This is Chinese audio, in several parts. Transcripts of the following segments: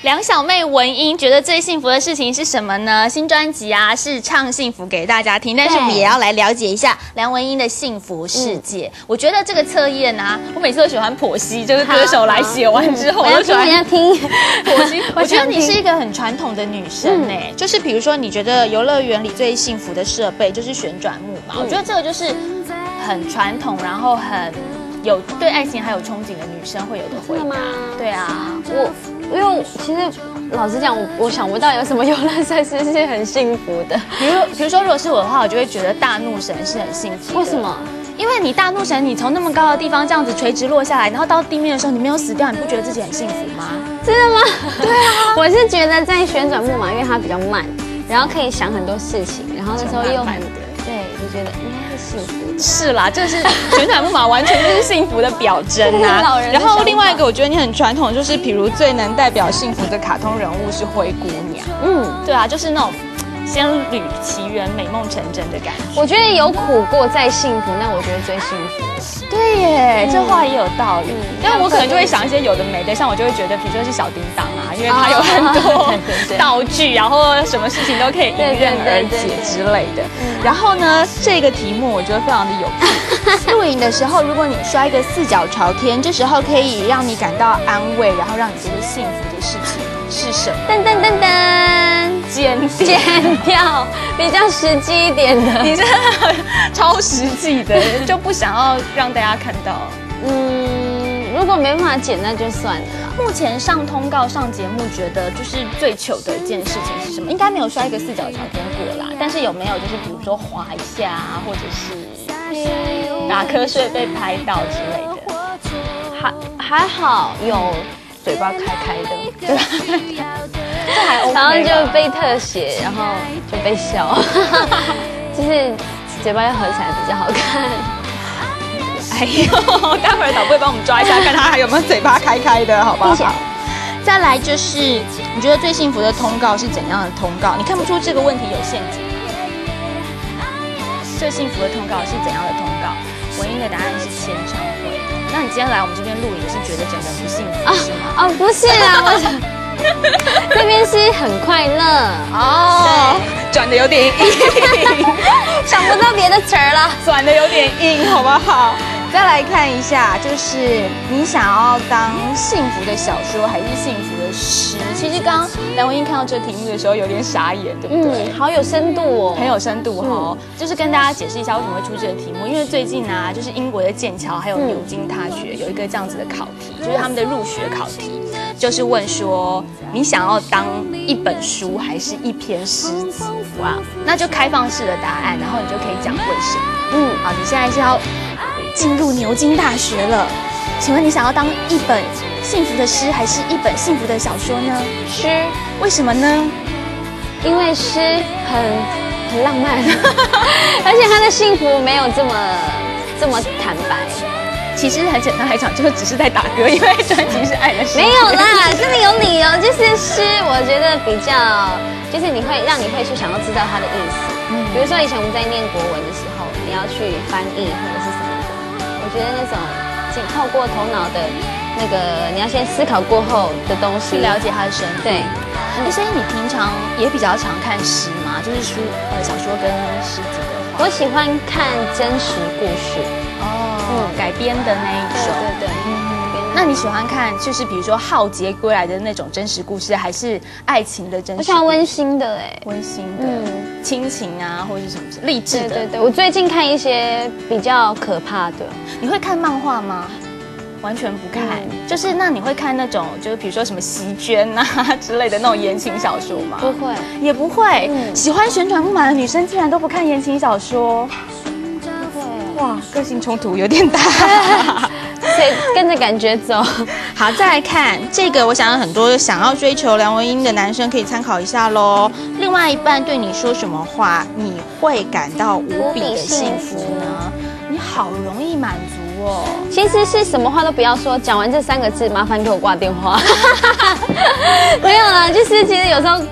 梁小妹文音觉得最幸福的事情是什么呢？新专辑啊是唱幸福给大家听，但是我们也要来了解一下梁文音的幸福世界。我觉得这个测验啊，我每次都喜欢剖析，就是歌手来写完之后，我都喜欢听剖析。我觉得你是一个很传统的女生哎，就是比如说你觉得游乐园里最幸福的设备就是旋转木马，我觉得这个就是很传统，然后很有对爱情还有憧憬的女生会有的回答。对啊， 因为其实老实讲，我想不到有什么游乐设施是很幸福的。 比如说，如果是我的话，我就会觉得大怒神是很幸福的。 为什么？ 因为你大怒神，你从那么高的地方这样子垂直落下来，然后到地面的时候你没有死掉，你不觉得自己很幸福吗？ 真的吗？对啊，我是觉得在旋转木马，因为它比较慢，然后可以想很多事情，然后那时候又很对，就觉得应该是幸福的。 是啦，这是旋转木马，完全就是幸福的表征啊。然后另外一个，我觉得你很传统，就是比如最能代表幸福的卡通人物是灰姑娘。对啊，就是那种仙履奇缘、美梦成真的感觉。 我觉得有苦过再幸福，那我觉得最幸福。 对耶，这话也有道理。但我可能就会想一些有的没的，像我就会觉得，比如说是小叮当啊，因为它有很多道具，然后什么事情都可以迎刃而解之类的。然后呢，这个题目我觉得非常的有趣。露营的时候，如果你摔个四脚朝天，这时候可以让你感到安慰，然后让你觉得幸福的事情是什么？ 噔噔噔噔，剪掉，比较实际一点的。 你真的超实际的，就不想要让大家看到。 如果没办法剪，那就算了啦。 目前上通告、上节目，觉得就是最糗的一件事情是什么？应该没有摔一个四脚朝天过啦，但是有没有就是比如说滑一下啊，或者是打瞌睡被拍到之类的？ 还好有嘴巴开开的， 这还 OK。 然后就被特写，然后就被笑，就是嘴巴要合起来比较好看。 哎呦，待会儿导播会帮我们抓一下，看他还有没有嘴巴开开的，好不好？再来就是，你觉得最幸福的通告是怎样的通告？你看不出这个问题有陷阱。最幸福的通告是怎样的通告？文音的答案是签唱会。那你今天来我们这边录影是觉得整个不幸福是吗？ 不是啊，我想这边是很快乐哦，转的有点硬， 想不到别的词儿了， 转的有点硬，好不好？再来看一下，就是你想要当幸福的小说还是幸福的诗？其实刚刚梁文音看到这个题目的时候有点傻眼，对不对？ 好有深度哦， 很有深度哦。就是跟大家解释一下为什么会出这个题目，因为最近啊，就是英国的剑桥还有牛津大学有一个这样子的考题，就是他们的入学考题，就是问说你想要当一本书还是一篇诗集？哇，那就开放式的答案，然后你就可以讲为什么。好，你现在是要进入牛津大学了，请问你想要当一本幸福的诗，还是一本幸福的小说呢？ 诗。 为什么呢？ 因为诗很浪漫，而且他的幸福没有这么坦白。 其实很简单来讲，就只是在打歌，因为专辑是爱的诗。 没有啦，这里有理由，就是诗，我觉得比较就是让你会去想要知道它的意思。比如说以前我们在念国文的时候，你要去翻译或者是什么的，我觉得那种透过头脑的那个，你要先思考过后的东西， 去了解它的深度。对，所以你平常也比较常看诗吗？就是小说跟诗集的话。 我喜欢看真实故事。 改编的那一种。 对。 那你喜欢看就是比如说《浩劫归来》的那种真实故事，还是爱情的真实故事？ 我喜欢温馨的温馨的，亲情啊，或者是什么励志的。 对，我最近看一些比较可怕的。 你会看漫画吗？完全不看，就是那你会看那种就是比如说什么席绢啊之类的那种言情小说吗？ 不会， 也不会。喜欢旋转木马的女生竟然都不看言情小说。哇，个性冲突有点大， 所以跟着感觉走。 好，再来看这个，我想很多想要追求梁文音的男生可以参考一下咯。另外一半对你说什么话，你会感到无比的幸福呢？你好容易满足哦。 其实是什么话都不要说，讲完这3个字，麻烦给我挂电话。没有啦，就是其实有时候，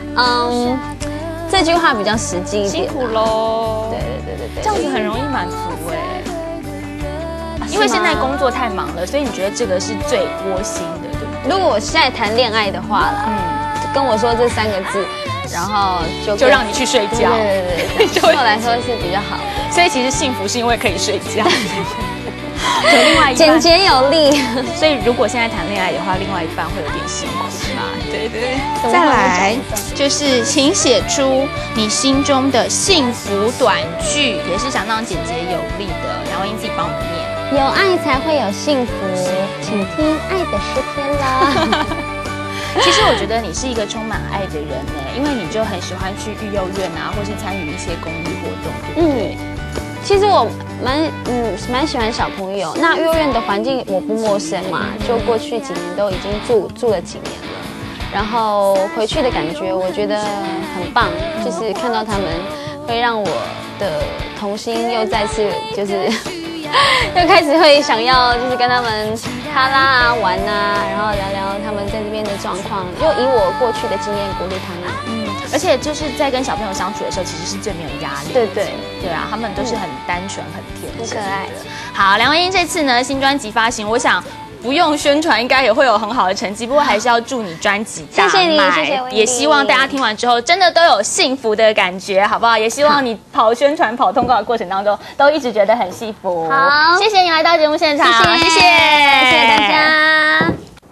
这句话比较实际一点。 辛苦咯。 对， 这样子很容易满足因为现在工作太忙了，所以你觉得这个是最窝心的，对不对？ 如果我现在谈恋爱的话啦，跟我说这3个字，然后就让你去睡觉。 对，对我来说是比较好的。 所以其实幸福是因为可以睡觉。有另外一半简洁有力， 所以如果现在谈恋爱的话，另外一半会有点辛苦嘛？对。再来就是请写出你心中的幸福短句，也是相当简洁有力的。梁文音自己帮我们念。 有爱才会有幸福，请听《爱的诗篇》啦。 其实我觉得你是一个充满爱的人呢，因为你就很喜欢去育幼院啊，或是参与一些公益活动，对不对？ 其实我蛮喜欢小朋友。那幼儿园的环境我不陌生嘛，就过去几年都已经住了几年了。然后回去的感觉我觉得很棒，就是看到他们会让我的童心又再次就是又开始会想要就是跟他们哈拉啊玩啊，然后聊聊他们在这边的状况，就以我过去的经验鼓励他们。 而且就是在跟小朋友相处的时候，其实是最没有压力。对啊，他们都是很单纯、很天真、 很可爱的。 好，梁文音这次呢新专辑发行，我想不用宣传，应该也会有很好的成绩。不过还是要祝你专辑大卖， 谢谢你，谢谢。 也希望大家听完之后真的都有幸福的感觉，好不好？也希望你跑宣传、跑通告的过程当中，都一直觉得很幸福。 好， 谢谢你来到节目现场， 谢谢大家。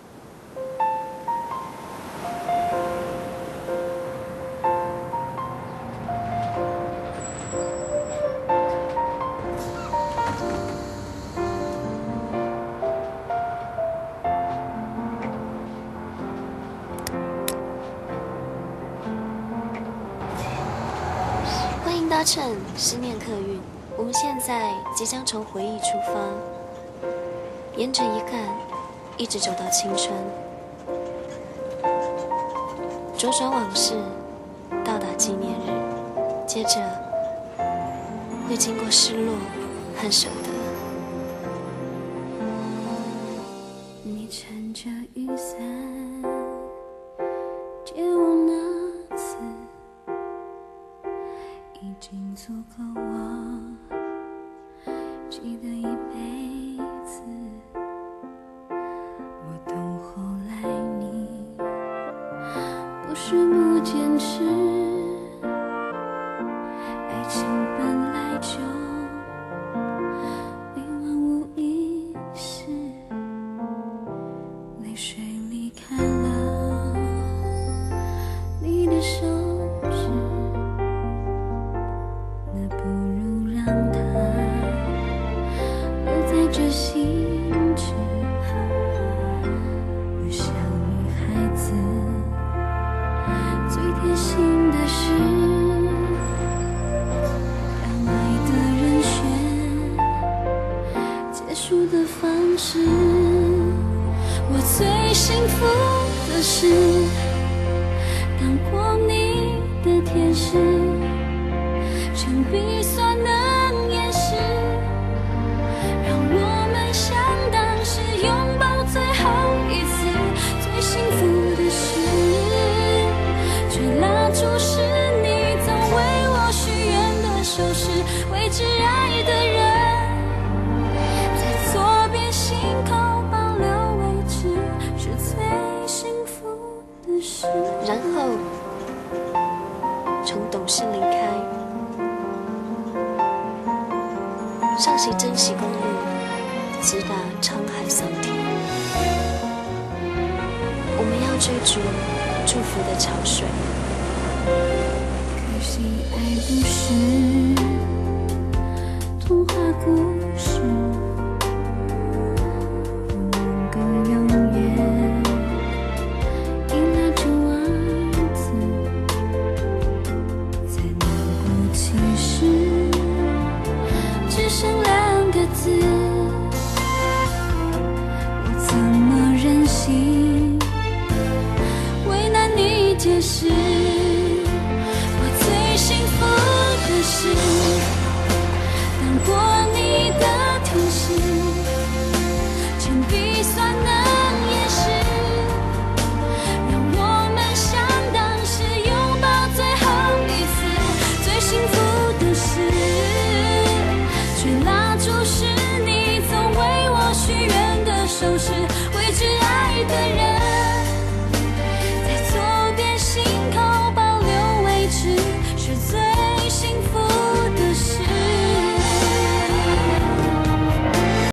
搭乘思念客运，我们现在即将从回忆出发，沿着一干一直走到青春，左转往事，到达纪念日，接着会经过失落和舍得。你撑着雨伞，借我那次。已经足够我记得一辈子，我懂后来你不是不坚持，爱情本来就委婉无意识，泪水离开了你的手指，不如让它留在这心池，不像女孩子最贴心的事，让爱的人选结束的方式。我最幸福的是当过你的天使，铅笔算能掩饰，让我们像当时拥抱最后一次。最幸福的是，吹蜡烛是你曾为我许愿的手势，为挚爱的人在左边心口保留位置，是最幸福的事。然后从懂事离开，上行珍惜公路，直达沧海桑田。我们要追逐祝福的潮水，可惜爱不是童话故事。